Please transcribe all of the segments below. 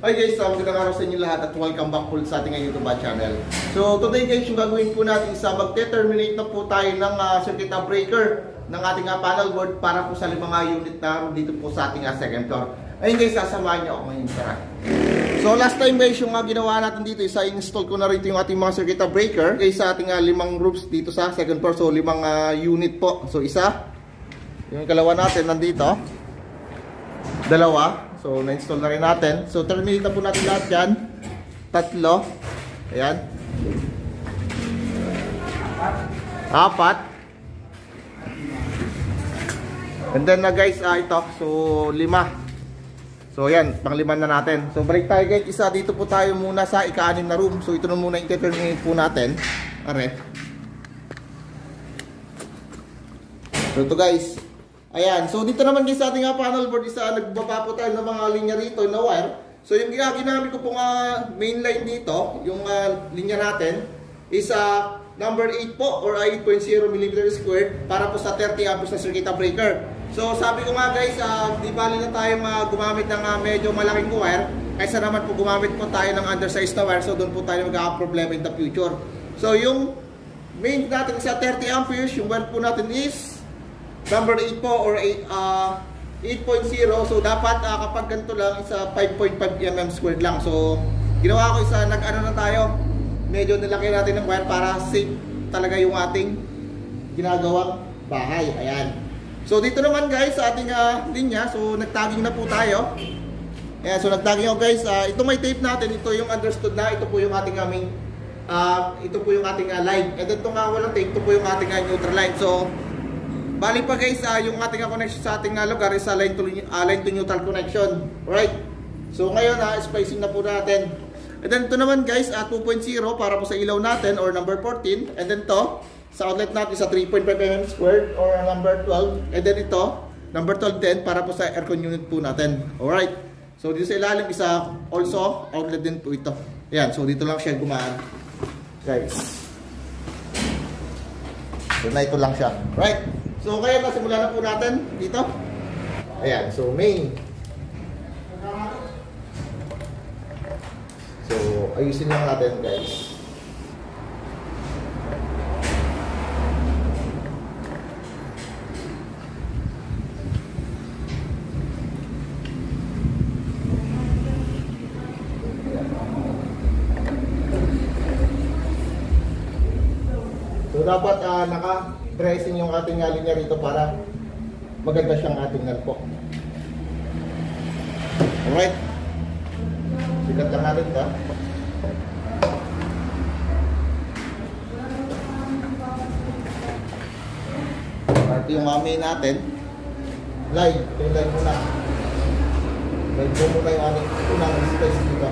Hi guys, magandang araw sa inyo lahat at welcome back po sa ating YouTube channel. So today guys, yung gagawin po natin is magte-terminate na po tayo ng circuit breaker ng ating panel board para po sa 5 unit na dito po sa ating second floor. Ayun guys, sasamahan niyo ako ngayon, tara. So last time guys, yung ginawa natin dito is install ko na rito yung ating mga circuit breaker guys sa ating 5 roofs dito sa second floor. So 5 unit po. So isa, yung kalawa natin nandito, dalawa. So, na-install na rin natin. So, terminate na po natin lahat yan. 3. Ayan. 4. And then guys, ito. So, 5. So, ayan. Pang-5 na natin. So, balik tayo guys. Isa dito po tayo muna sa ika-6 na room. So, ito na muna yung terminate po natin. Are. So, ito guys. Ayan, so dito naman guys sa ating panel board isa nagbaba po tayo ng mga linya rito na wire. So yung ginamit ko pong main line dito, yung linya natin is number 8 po or 8.0 mm squared para po sa 30 amperes na circuit breaker. So sabi ko nga guys, di bali na tayo gumamit ng medyo malaking wire kaysa naman po gumamit po tayo ng undersized na wire, so doon po tayo magkaka-problema in the future. So yung main natin sa 30 amperes, yung wire po natin is number 8 po or 8.0. So dapat kapag ganito lang isa 5.5 mm squared lang. So ginawa ko isa nag-ano na tayo. Medyo nilaki natin ng wire para safe talaga yung ating ginagawang bahay. Ayan. So dito naman guys sa ating linya, so nagtagging na po tayo. Ayan, so nagtagging ako guys. Ito may tape natin, ito yung understood na, ito po yung ating ito po yung ating line. And then itong walang tape, ito po yung ating neutral line. So bali pa guys, yung ating connection sa ating lugar is line to neutral connection. Right? So ngayon, spacing na po natin. And then ito naman guys, 2.0 para po sa ilaw natin or number 14. And then to sa outlet natin sa 3.5 mm squared or number 12. And then ito, number 12 din para po sa aircon unit po natin. Alright? So dito sa ilalim, isa also outlet din po ito. Ayan, so dito lang siya gumaan. Guys. So na ito lang siya. Right? So kaya nasimulan na po natin dito. Ayan, so main. So ayusin lang natin guys. So dapat naka-dressing yung ating linya rito para maganda siyang ating nalpo. Alright. Sikat lang natin ito. Ito yung main natin. Line. Ito yung line muna. Line po muna yung ating unang space dito.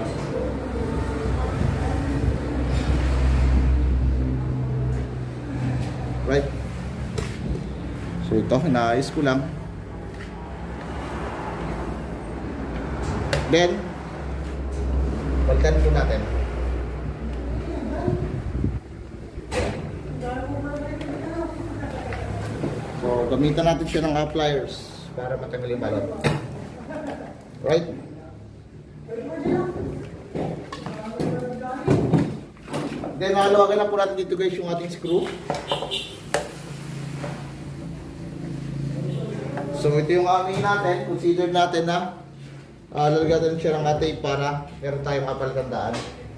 Right. So ito, inaayos ko lang. Then balikan po natin. So gamitan natin siya ng pliers para matanggal yung balot. Right. Then haluagin na po natin dito guys yung ating screw. So ito yung aming natin, consider natin na lalagyan natin siya ng tape para meron tayong kapalitandaan.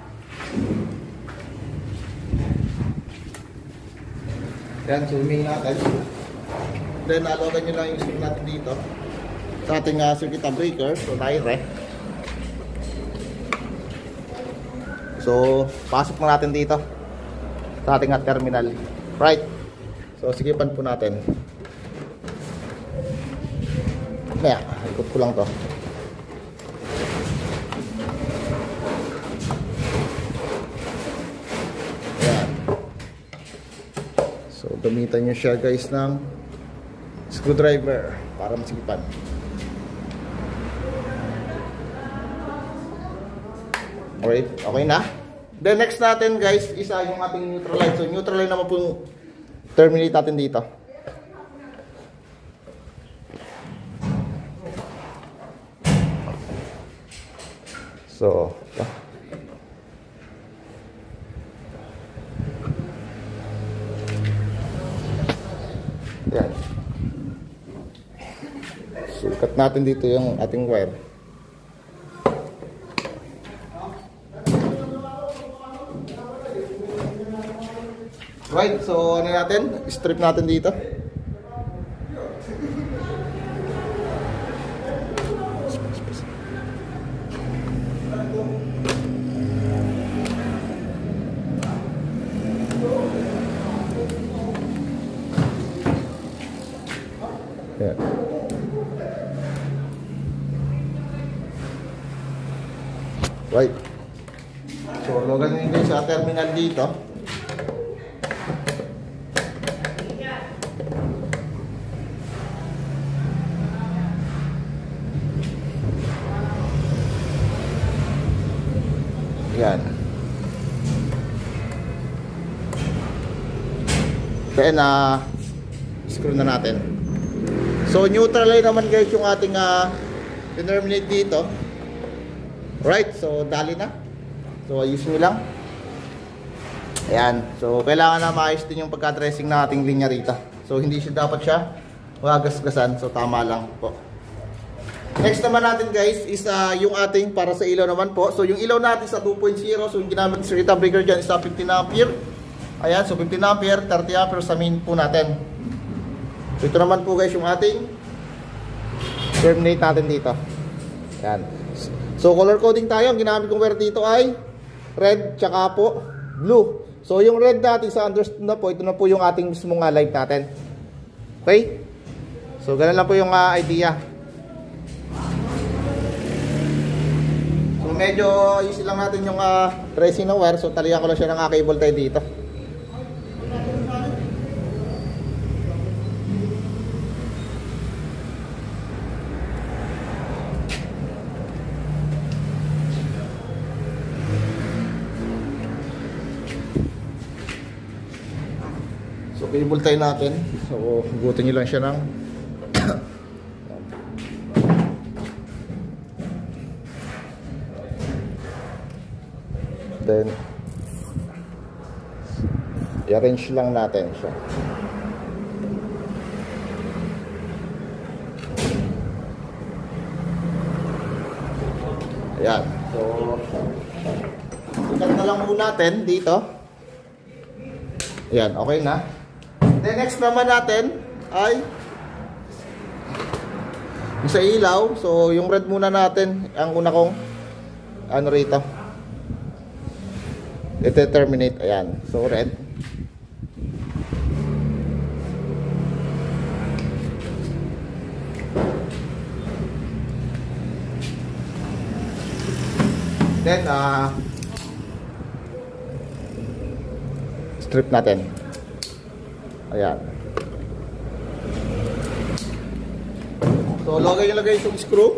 Yan, so humingi natin. Then haluagin nyo lang yung screw natin dito sa ating circuit breaker. So tayo So pasok na natin dito sa ating terminal. Right. So sigipan po natin. Kaya, ikot ko lang to. Ayan. So, gamitan nyo siya guys ng screwdriver para masigipan. Alright, okay na. Then next natin guys, isa yung ating neutral line. So, neutral line naman po terminate natin dito. So, ito. Yan. Sukat natin dito yung ating wire. Right, so ano natin? Strip natin dito. Yan. Right. So, logan nyo sa terminal dito. Yan. Then, screw na natin. So, neutral line naman guys yung ating terminate dito. Right, so dali na. So, ayos nyo lang. Ayan. So, kailangan na maayos din yung pagka-dressing na ating linya rito. So, hindi siya dapat siya magagasgasan. So, tama lang po. Next naman natin guys is yung ating para sa ilaw naman po. So yung ilaw natin sa 2.0, so yung ginamit sa circuit breaker dyan is 15 ampere. Ayan, so 15 ampere, 30 ampere sa main po natin. So ito naman po guys yung ating terminate natin dito. Ayan. So color coding tayo. Ang ginamit kong wire dito ay red tsaka po blue. So yung red natin sa understood na po, ito na po yung ating mismong light natin. Okay? So ganun lang po yung idea. Medyo ayusin lang natin yung tracing ng wire. So talihan ko lang siya ng cable tie dito. So cable tie natin. So hugutin nyo lang siya ng then i-arrange lang natin siya. Ayan. So ikat na lang muna natin dito. Ayan, okay na. Then next naman natin ay yung sa ilaw. So yung red muna natin ang una kong ano rito, i-terminate. Ayan. So red. Then strip natin. Ayan. So lagay yung screw.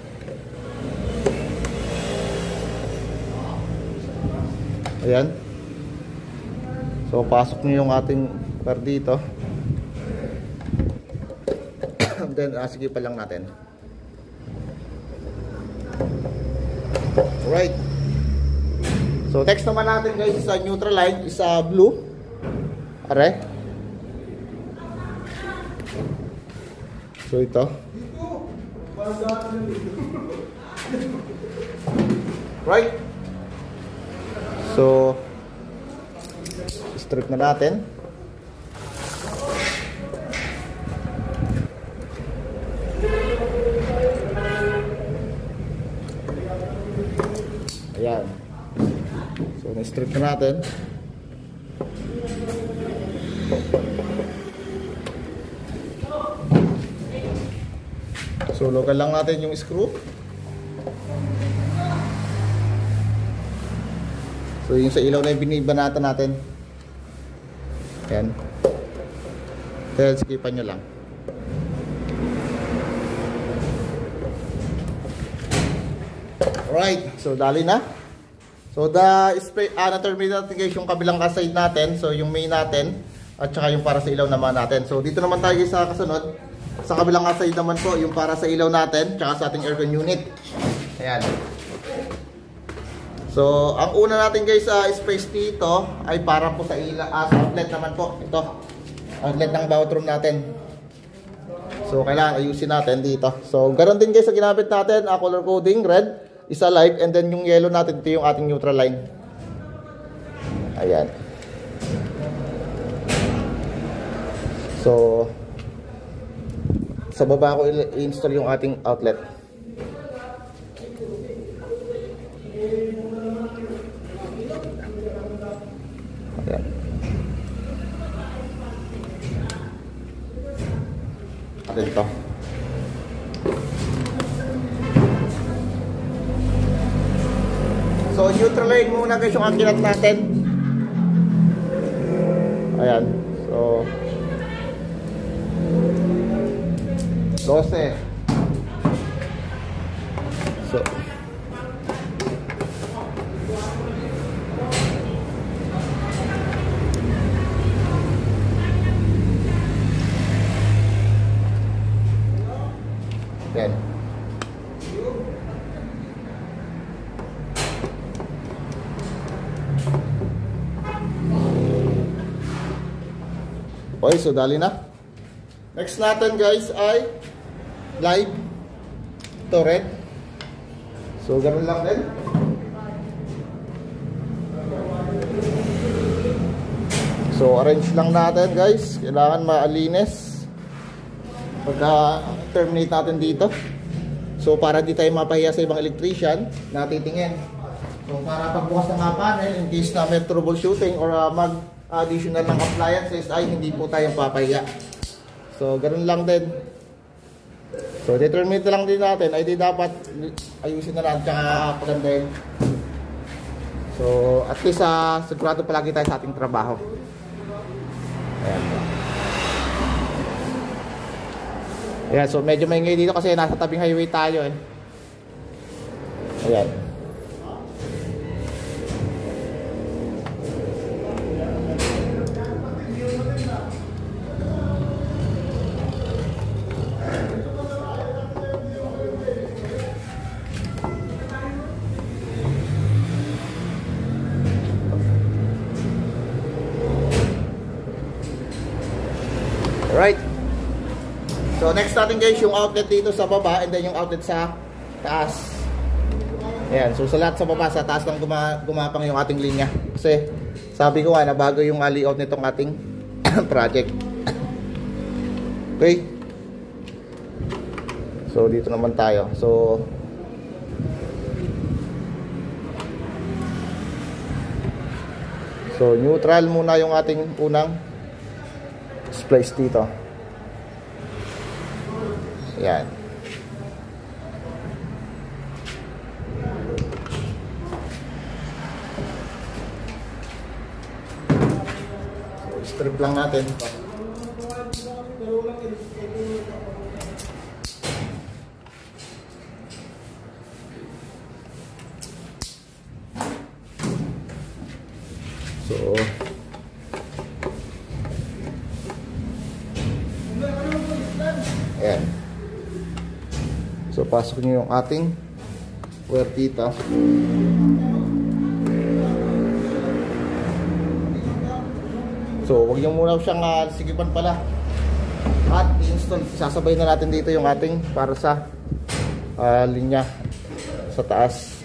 Ayan. So pasok nyo yung ating wire dito. Then sige pa lang natin. Alright. So next naman natin guys is neutral line, is blue. Are. So ito. Right. So strip na natin. Ayan. So na-strip na natin. So local lang natin yung screw. So yung sa ilaw na yung binibanatan natin. Ayan. Then skipan nyo lang. Alright, so dali na. So na-terminate natin guys yung kabilang side natin. So yung main natin at saka yung para sa ilaw naman natin. So dito naman tayo guys sa kasunod. Sa kabilang side naman po yung para sa ilaw natin tsaka sa ating aircon unit. Ayan. So, ang una natin guys sa space dito ay para po sa sa outlet naman po. Ito, outlet ng bathroom natin. So, kailangan ayusin natin dito. So, ganoon din guys sa ginamit natin, color coding, red, isa light, and then yung yellow natin, ito yung ating neutral line. Ayan. So, sa baba ko i-install yung ating outlet. Ayan. Atin ito. So, neutral line muna guys yung akinat natin. Ayan. So, 12. So, yan. Okay, so dali na. Next natin guys ay live. Ito red. So ganun lang din. So arrange lang natin guys. Kailangan maalinis pagka terminate natin dito. So para di tayo mapahiya sa ibang electrician na titingin. So para pagbukas ng panel, in case na may troubleshooting or mag-additional ng appliances ay hindi po tayo papahiya. So ganun lang din. So determine lang din natin ay di dapat ayusin na natin tsaka pagandahin. So at least sigurado palagi tayo sa ating trabaho. Ayan. Ayan, so medyo maingay dito kasi nasa tabing highway tayo eh. Ayan. Alright. So next natin guys yung outlet dito sa baba and then yung outlet sa taas. Ayan, so sa lahat sa baba, sa taas lang gumapang yung ating linya. Kasi sabi ko nga na bago yung layout nitong ating project. Okay. So dito naman tayo. So neutral muna yung ating unang splice dito. Ayan. So, strip lang natin. So, ayan. So, pasok nyo yung ating wire dito. So, huwag nyo muna siyang sigipan pala. At i-install. Sasabay na natin dito yung ating para sa linya sa taas.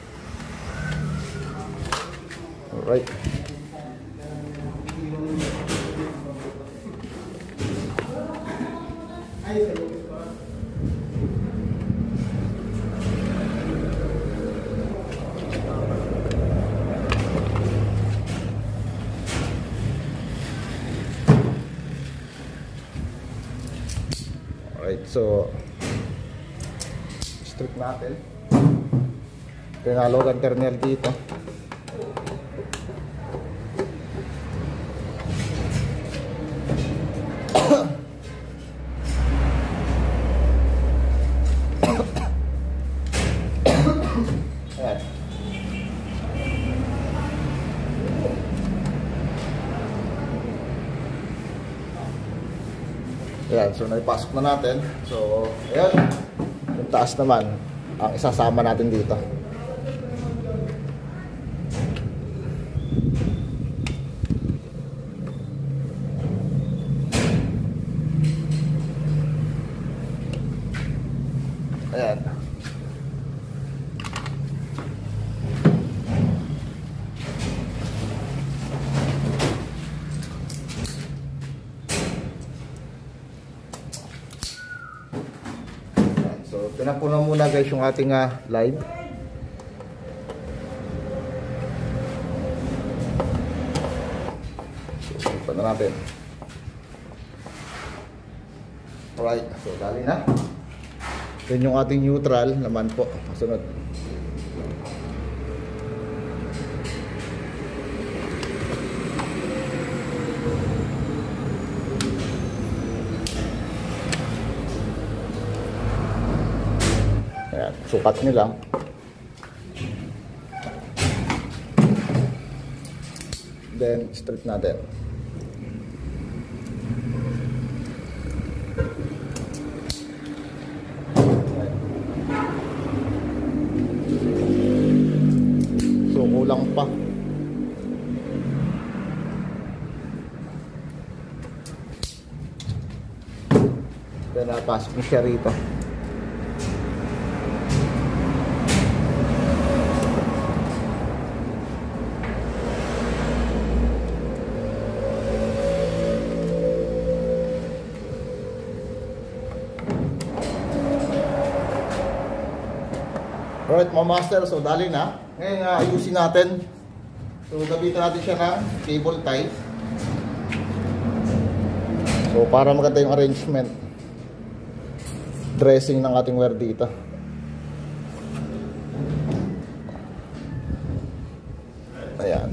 Alright. Alright, so strip natin. Pinalog ang kernel dito. Ayan. Ayan, so naipasok na natin. So, ayan. Yung taas naman ang isasama natin dito. Ayan. So, pinapunan muna guys yung ating live. So, ipan na natin. Alright, so dali na. Then yung ating neutral naman po, kasunod. Ayan, sukat nyo lang. Then strip natin. So kulang pa. Then napasok mo siya rito. Alright mga master, so dali na. Ngayon ayusin natin. So gamitin natin siya ng cable tie. So para maganda yung arrangement, dressing ng ating wire dito. Ayan.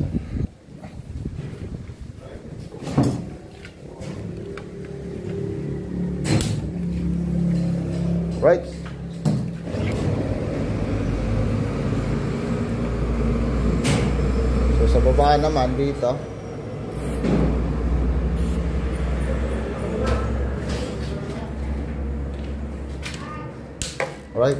Right. Sa baba naman dito. Alright.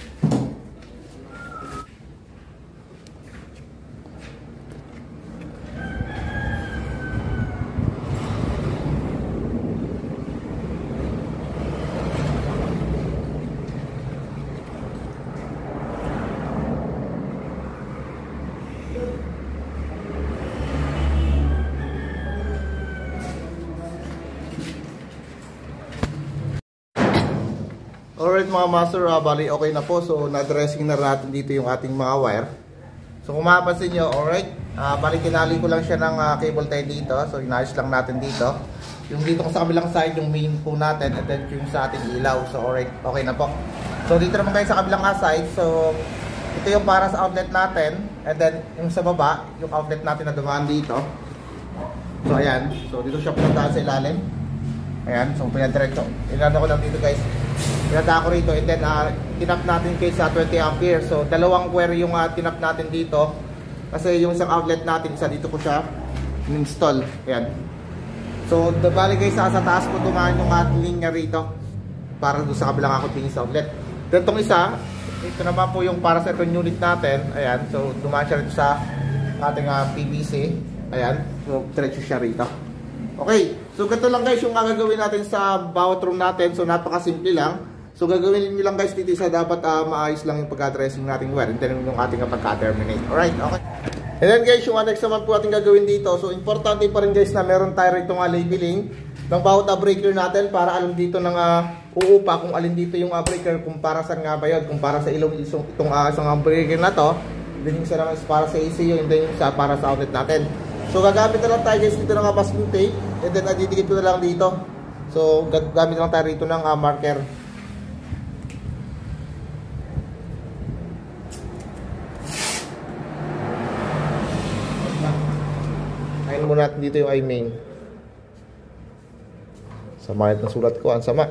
Alright mga master, bali okay na po. So na-dressing na natin dito yung ating mga wire. So kung mapapansin nyo, alright, bali kinali ko lang siya ng cable tie dito. So inayos lang natin dito. Yung dito ko sa kabilang side, yung main po natin, and then yung sa ating ilaw. So alright, okay na po. So dito naman kayo sa kabilang side. So ito yung para sa outlet natin. And then yung sa baba, yung outlet natin na dumaan dito. So ayan, so dito siya pinagdaan sa ilalim. Ayan, so pinadiretso. Ilano ko lang dito guys. Pinata ko rito, and then tinap natin kay sa 20 ampere. So dalawang wire yung tinap natin dito. Kasi yung isang outlet natin, isa dito ko siya install. Ayan. So bali guys, sa taas ko dumaan yung linya rito para doon sa kabilang ako tingin sa outlet. Then itong isa, ito naman po yung para sa itong unit natin. Ayan, so dumaan siya rito sa ating PVC. Ayan, so diretso siya rito. Okay, so ganito lang guys yung gagawin natin sa bawat room natin. So napakasimple lang. So gagawin nyo lang guys dito sa dapat maayos lang yung pagka-dressing nating wire, and then yung ating pagka-terminate. Alright, okay. And then guys, yung next naman po ating gagawin dito. So importante pa rin guys na meron tayo itong labeling ng bawat breaker natin para alam dito ng uupa kung alin dito yung breaker, kung para saan nga ba yun, kung para sa ilaw itong isang breaker na to, then yung isa naman is para sa ECU, and then yung isa para sa outlet natin. So gagamit na lang tayo guys dito ng masking tape, and then adidikit ko na lang dito. So gagamit na lang tayo rito ng marker. Ayun muna natin dito yung I main. Sama ng sulat ko, ang sama.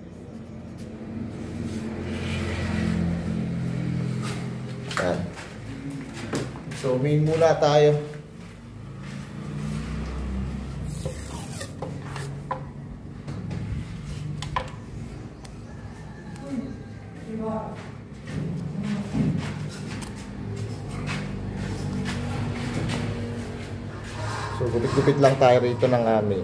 Ayan. So main muna tayo. So, gupit-gupit lang tayo rito ng aming.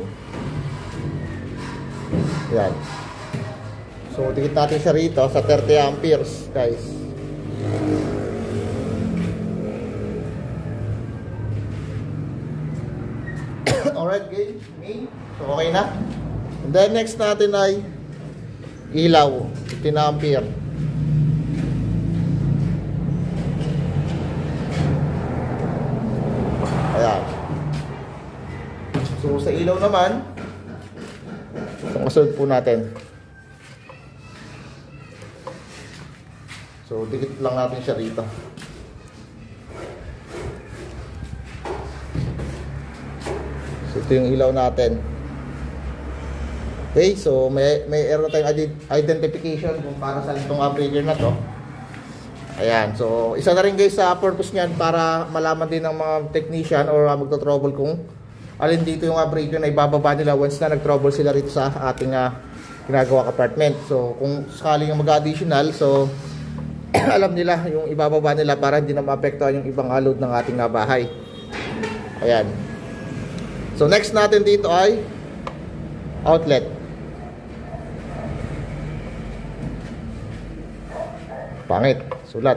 Yan. So, dikit natin siya rito sa 30 amperes, guys. Alright, guys. So, okay na. And then, next natin ay ilaw. 15 ampere. Ayan. So, sa ilaw naman, kasunod po natin. So, dikit lang natin siya rito. So, ito yung ilaw natin. Okay, so may error tayong identification kung para sa itong breaker na to. Ayan, so isa na rin guys sa purpose niyan para malaman din ng mga technician or magto-trouble kung alin dito yung breaker na ibababa nila once na nag-trouble sila rito sa ating ginagawa apartment. So, kung sakaling mag-additional, so alam nila yung ibababa nila para hindi na maapektuhan yung ibang load ng ating bahay. Ayan. So next natin dito ay outlet. Pangit, sulat.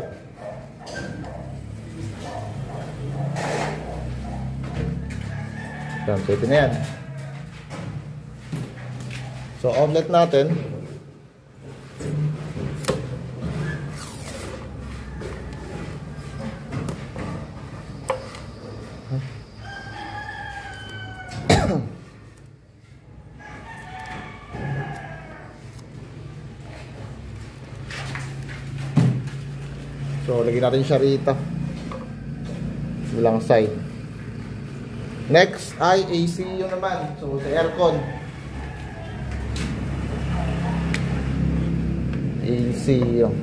Yan, so ito na yan. So outlet natin. So, lagyan natin siya rito. Bilang side. Next ay AC yun naman. So, sa aircon. AC yun.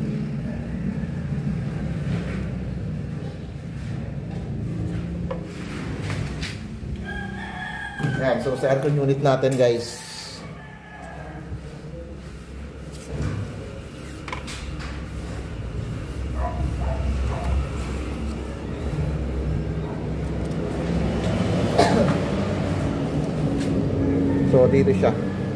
Ayan, so sa aircon unit natin guys. So, dito siya.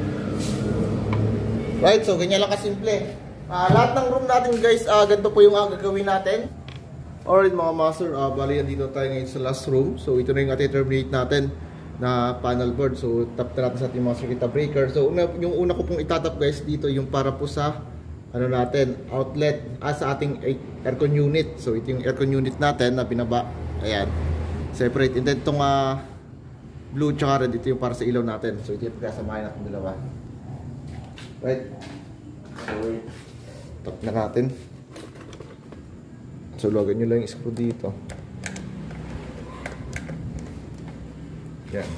Right, so ganyan lang kasimple. Lahat ng room natin guys, ganito po yung gagawin natin. Alright mga master, bali dito tayo ngayon sa last room. So, ito na yung terminate natin na panel board. So, tap na natin sa ating mga circuit breaker. So, yung una ko pong itatap guys dito, yung para po sa ano natin, outlet sa ating aircon unit. So, ito yung aircon unit natin na binaba. Ayan. Separate. And then, itong blue tsaka red, ito yung para sa ilaw natin. So, ito yung pagkasamahin natin dalawa. Right? So, tap na natin. So, logan nyo lang yung screw dito. Yan.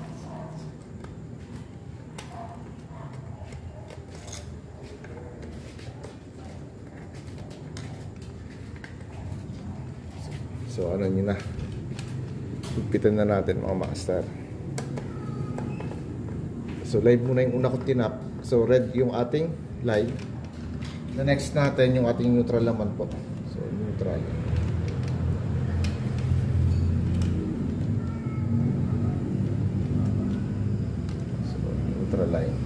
So, ano nyo na. Higpitan na natin mga master. So, live muna yung una kong tinap. So, red yung ating live. The next natin yung ating neutral naman po. So, neutral. So, neutral line.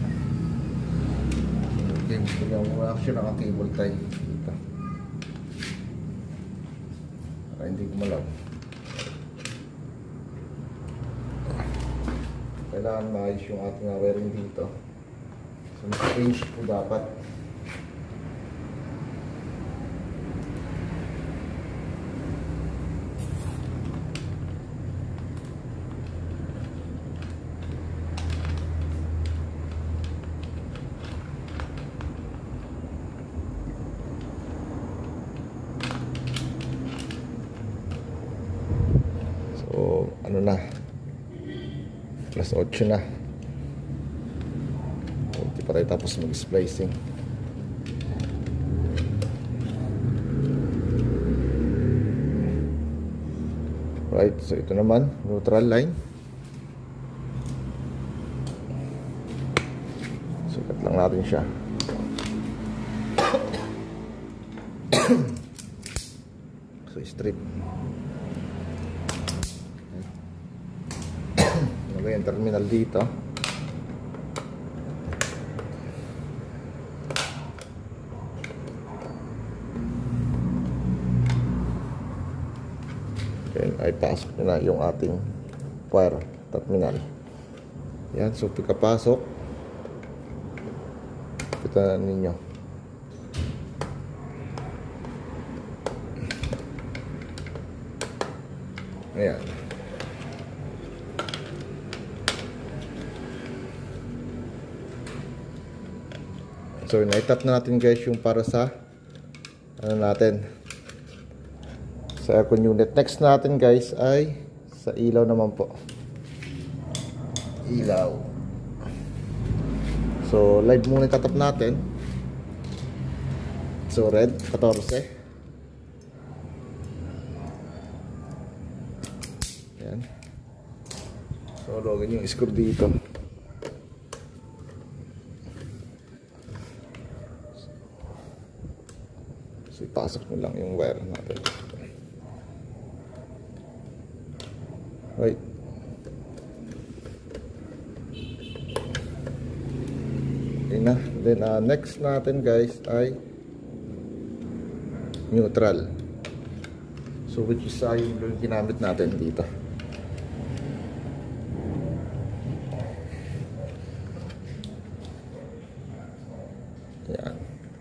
Okay, yung action naka-cable tie. Dito. Para hindi gumalaw. Kailangan maayos yung ating wiring dito. So, naka-range po dapat. So, ano na? Plus 8 na. Hindi pa tayo tapos mag-splicing. Right, so ito naman, neutral line. Sukat lang natin siya. So, strip. yung terminal dito. Okay, ay pasok na yung ating wire terminal. Yan, so pagkapasok, kita ninyo. Ayan. So, naitat na natin guys yung para sa ano natin, sa aircon unit. Next natin guys ay sa ilaw naman po. Ilaw. So, live muna itatap natin. So, red, 14. Yan. So, login yung screw dito. So, ipasok nyo lang yung wire natin. Right. Okay na. Then, next natin guys ay neutral. So, which is yung ginamit natin dito. Yan.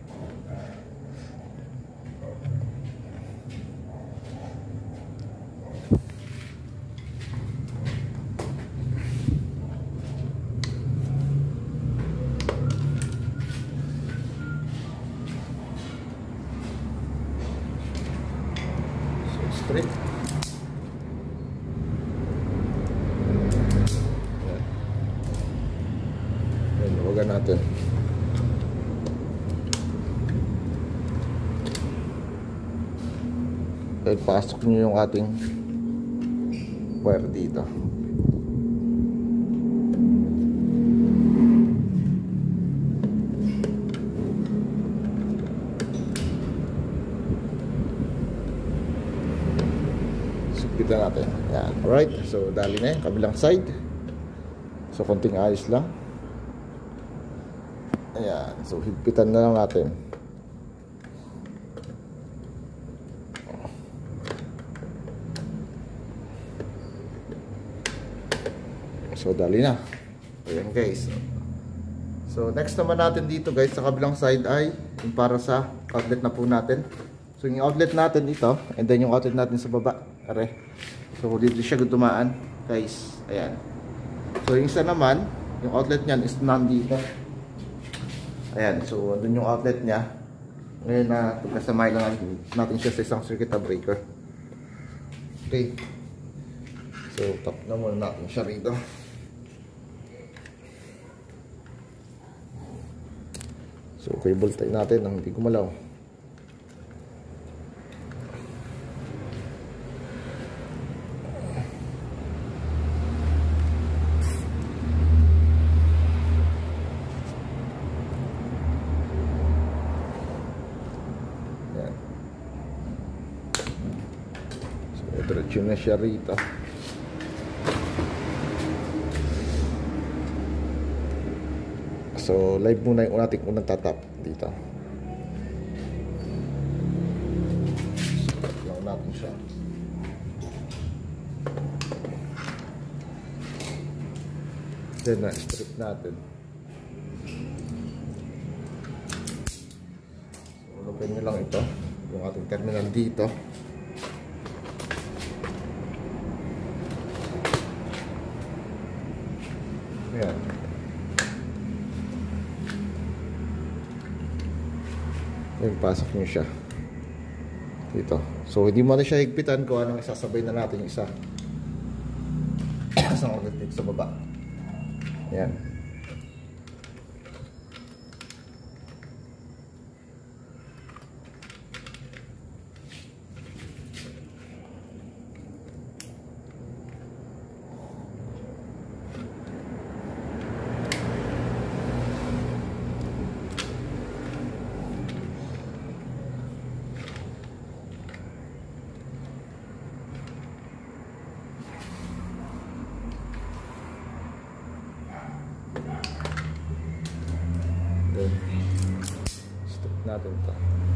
Straight. Yan, huwagan natin. Dahil pasok nyo yung ating wire dito. Supitan natin. Yan. Alright. So, dali na yun. Kabilang side. So, konting ayos lang. Ayan. So, higpitan na lang natin. So, dali na. Ayan guys. So, next naman natin dito guys, sa kabilang side ay yung para sa outlet na po natin. So, yung outlet natin ito, and then yung outlet natin sa baba. Are. So, dito siya gutumaan guys. Ayan. So, yung isa naman, yung outlet niyan is nandito. Ayan. So, doon yung outlet niya. Ngayon na, pagkasamay lang natin siya sa isang circuit breaker. Okay. So, tap na muna natin siya rito. So, cable tie natin nang hindi gumalaw. Yan. So, diretso na siya rito. So, live muna yung natin unang tatap dito. Start lang natin siya. Then, na-strip natin. So, lupin nyo lang ito. Yung ating terminal dito. Ayan. Yung pasok nyo siya dito. So, hindi mo na siya higpitan kung anong isasabay na natin yung isa. Isang outlet dito sa baba. Ayan. natin to.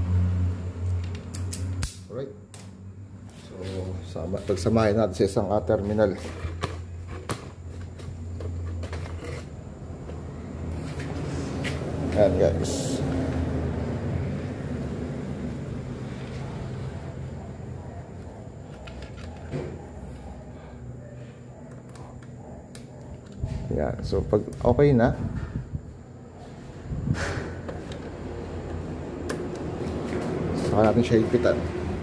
Alright. So, pagsamahin natin sa isang terminal. Ayan guys. Ayan. So, pag okay na, saka natin siya higpitan.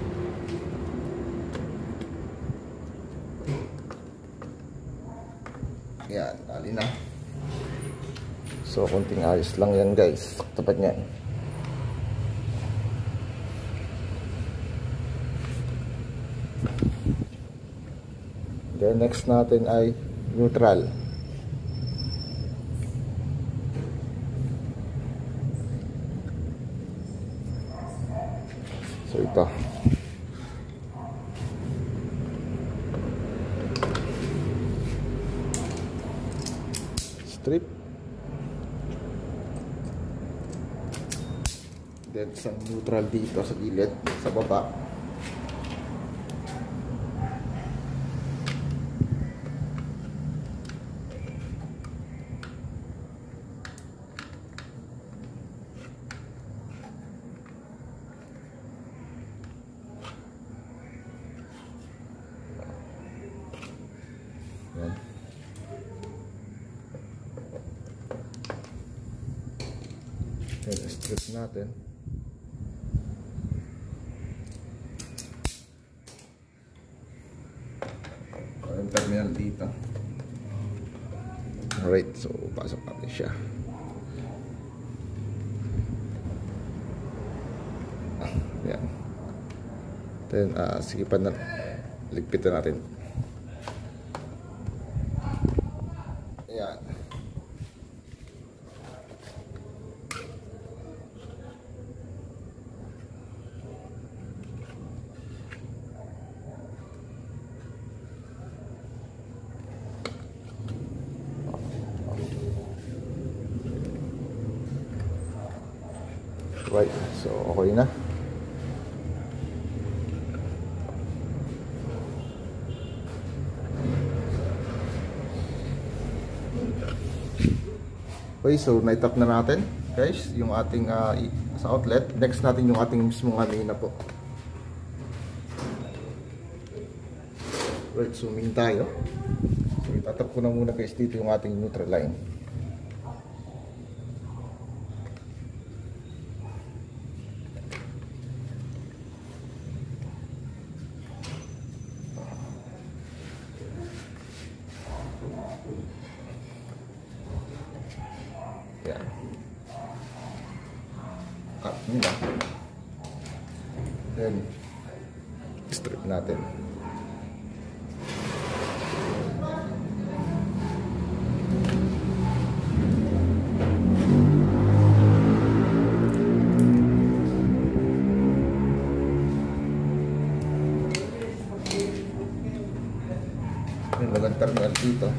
Yan, tali na. So, konting ayos lang yan guys. Tapat niyan. Then, next natin ay neutral. So, ito. Strip. Then, isang neutral dito sa gilid, sa baba. Yan. Then, strip natin. Yung terminal dito. Alright, so pasok natin siya. Yan. Then, sigipan na, ligpitan natin. Yan. Right, so okay na. Okay, so na-tap na natin guys yung ating sa outlet. Next natin yung ating mismong mina po. Right, so min tayo. So itatap ko na muna guys dito yung ating neutral line. Yan. Cut nila. Then, strip natin. Yung magandang terminal dito.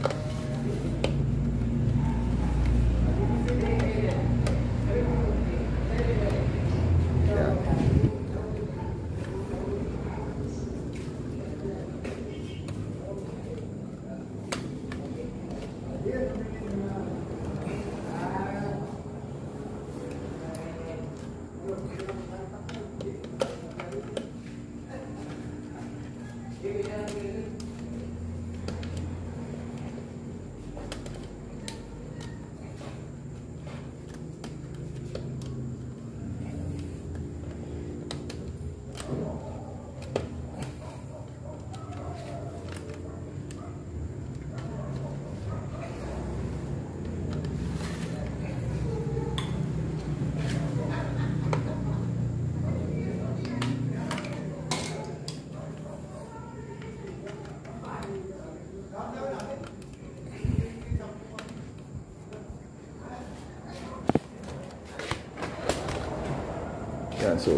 Yan, so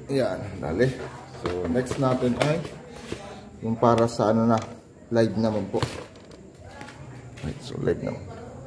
Yan, dali. So, next natin ay yung para sa ano na, live naman po. Right, so live naman.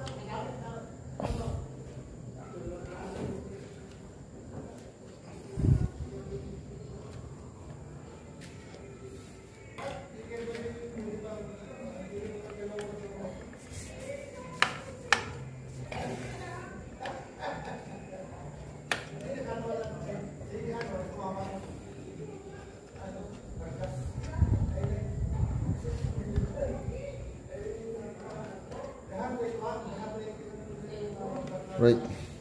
Right.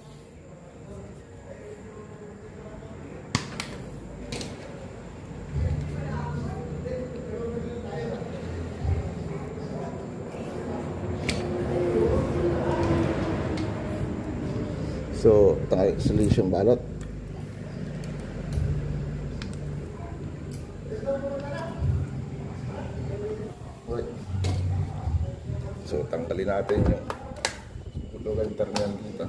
So, tayo solution balot. Right. So, tanggalin natin yung hulugan terminal dito.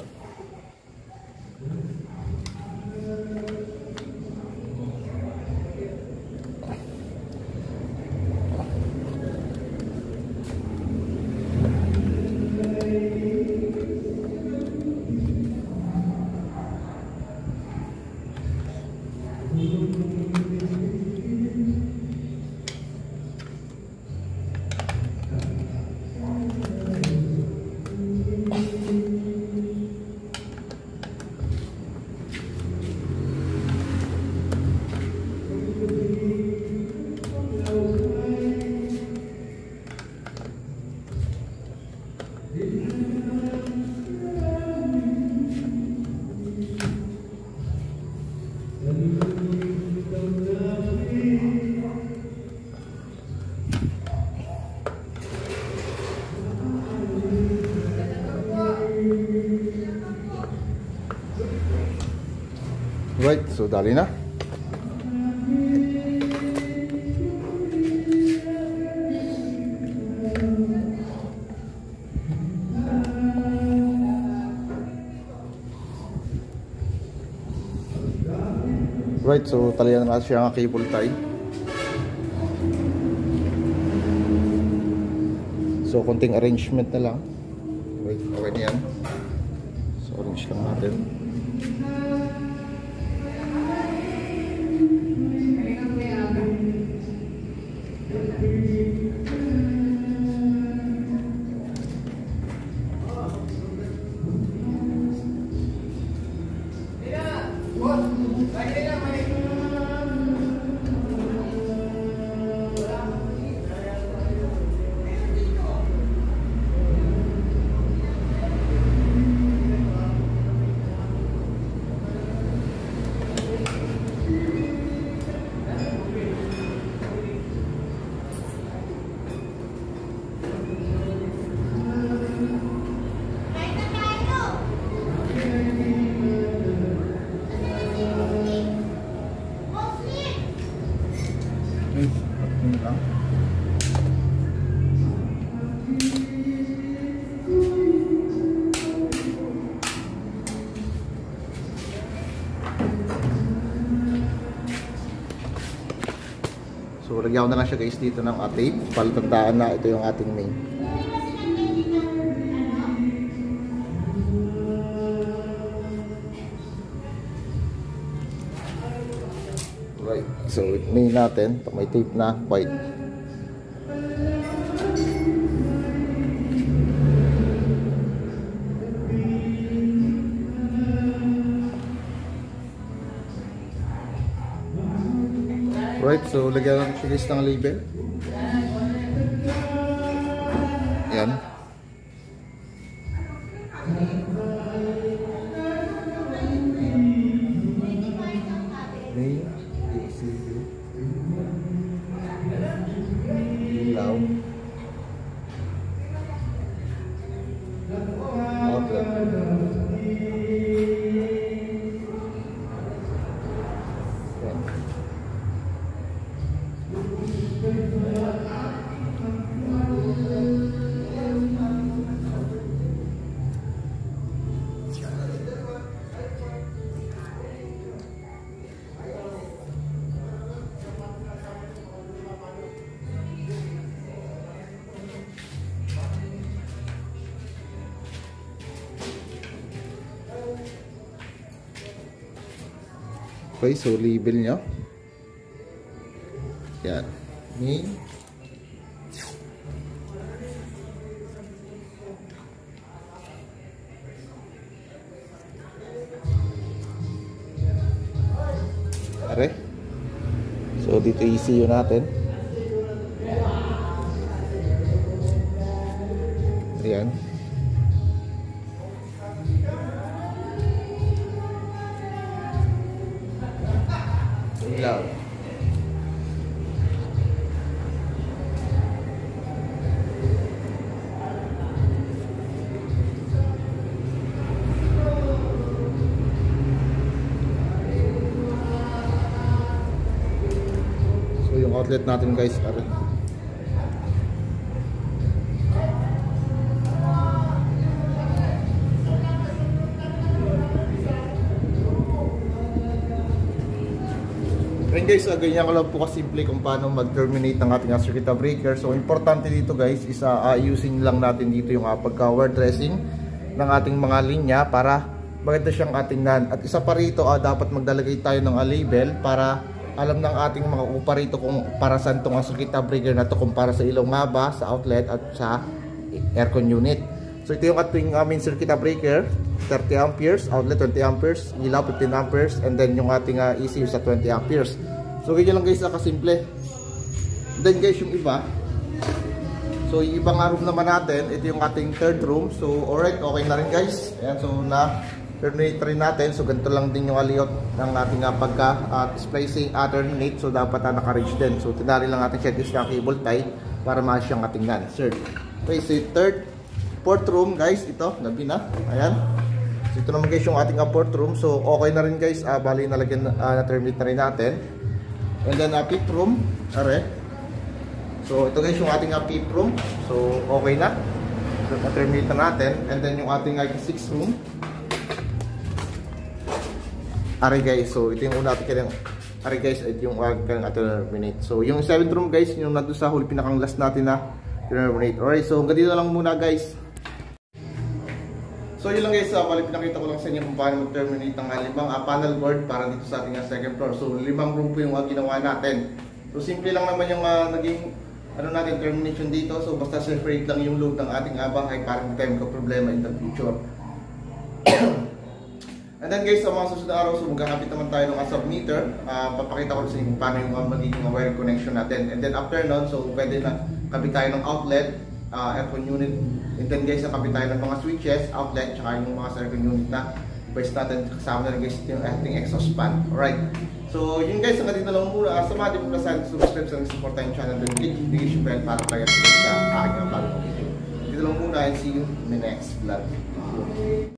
Right, so dali na. Right, so talian na siya ang cable tie. So konting arrangement na lang. Right, okay na yan. So arrange lang natin. So lagyan ko na lang siya guys dito ng tape. Palatandaan na ito yung ating main. Right, so main natin, may tape na white. Right, so lagyan lang siya guys ng label. Yan. Main ECU. Ilaw. Outlet. Okay, so label nyo. Yan. Main. Are. So dito ECU natin. Ayan. Ilaw. So yung outlet natin guys, are. And guys, ganyan ko lang po kasimple kung paano mag-terminate ng ating circuit breaker. So importante dito guys is ayusin lang natin dito yung pagka-wire dressing ng ating mga linya para maganda siyang atingnan. At isa pa rito, dapat magdalagay tayo ng label para alam ng ating mga upa rito kung para saan itong circuit breaker na to, kung para sa ilaw nga ba, sa outlet at sa aircon unit. So ito yung ating main circuit breaker, 30 amperes, outlet 20 amperes, ilaw 15 amperes, and then yung ating ECU sa 20 amperes. So ganyan lang guys, kasimple. Then guys, yung iba, so yung ibang room naman natin, ito yung ating third room. So alright, okay na rin guys. Ayan, so na-terminate rin natin. So ganito lang din yung layout ng ating pagka-splicing terminate. So dapat naka-reach din. So tinari lang natin check yung cable tie para maayos yung ating nan. Third. Okay, so fourth room guys, ito, gabi na. Ayan. So ito naman guys yung ating fourth room. So okay na rin guys, bali nalagyan na-terminate na rin natin. And then fifth room, are. So ito guys yung ating fifth room. So okay na. Na-terminate na natin. And then yung ating sixth room. Are guys, so ito yung una natin kailang. Are guys, ito yung kailang terminate. So yung seventh room guys, yung nandun sa huli pinakang last natin na terminate. Alright, so hanggang dito lang muna guys. So yun lang guys, bali pinakita ko lang sa inyo kung paano mag-terminate ng limang panel board para dito sa ating second floor. So limang room po yung ginawa natin. So simple lang naman yung naging natin termination dito. So basta separate lang yung load ng ating bahay para hindi tayo magka-problema in the future. And then guys, sa mga susunod na araw, so magkakabit naman tayo ng submeter. Papakita ko sa inyo kung paano yung magiging wire connection natin. And then after nun, so pwede na kabit tayo ng outlet, aircon unit. And then guys, nakabit tayo ng mga switches, outlet, tsaka yung mga aircon unit na device natin. Kasama na rin guys yung ating exhaust fan. Alright. So yun guys, hanggang dito lang muna. Sa mga di mo na subscribe sa support tayong channel, then click notification bell para tayo sa aking bagong video. Dito lang muna and see you in the next vlog.